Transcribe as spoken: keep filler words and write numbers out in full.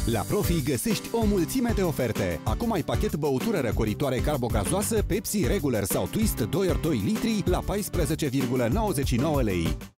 La Profi găsești o mulțime de oferte. Acum ai pachet băutură răcoritoare carbogazoasă Pepsi Regular sau Twist doi ori doi litri la paisprezece virgulă nouăzeci și nouă lei.